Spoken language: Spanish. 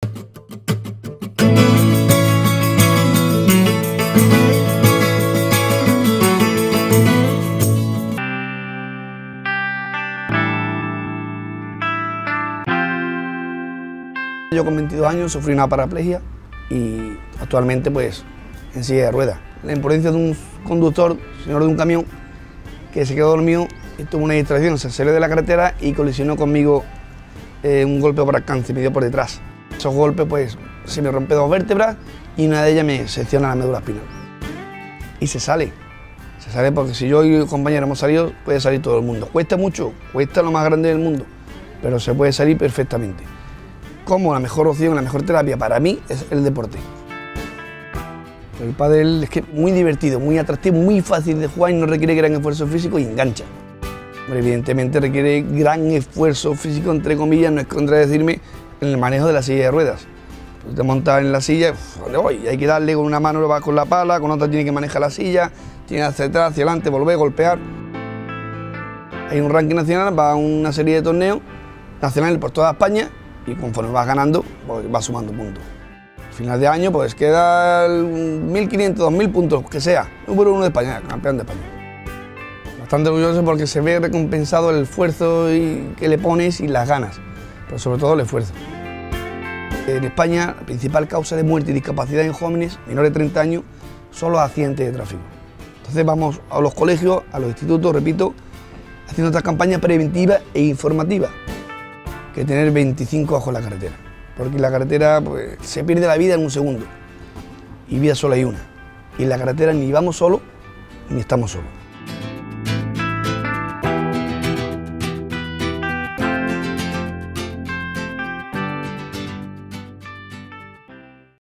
Yo con 22 años sufrí una paraplegia y actualmente pues en silla de ruedas. La imprudencia de un conductor, señor de un camión, que se quedó dormido y tuvo una distracción, se salió de la carretera y colisionó conmigo un golpe por alcance, me dio por detrás. Esos golpes pues se me rompe 2 vértebras y una de ellas me secciona la médula espinal. Y se sale porque si yo y el compañero hemos salido, puede salir todo el mundo. Cuesta mucho, cuesta lo más grande del mundo, pero se puede salir perfectamente. Como la mejor opción, la mejor terapia para mí es el deporte. El pádel es que muy divertido, muy atractivo, muy fácil de jugar y no requiere gran esfuerzo físico y engancha. Pero evidentemente requiere gran esfuerzo físico, entre comillas, no es contradecirme, en el manejo de la silla de ruedas. Pues te montas en la silla, ¿dónde voy? Hay que darle con una mano, lo vas con la pala, con otra tiene que manejar la silla, tiene que hacia atrás, hacia adelante, volver, golpear. Hay un ranking nacional, va a una serie de torneos nacionales por toda España, y conforme vas ganando, pues vas sumando puntos. Al final de año, pues queda 1.500, 2.000 puntos, que sea, número 1 de España, campeón de España. Bastante orgulloso porque se ve recompensado el esfuerzo que le pones y las ganas, pero sobre todo el esfuerzo. En España, la principal causa de muerte y discapacidad en jóvenes menores de 30 años son los accidentes de tráfico. Entonces vamos a los colegios, a los institutos, repito, haciendo esta campaña preventiva e informativa, que tener 25 ojos en la carretera, porque en la carretera pues, se pierde la vida en un segundo y vida solo hay una, y en la carretera ni vamos solos ni estamos solos.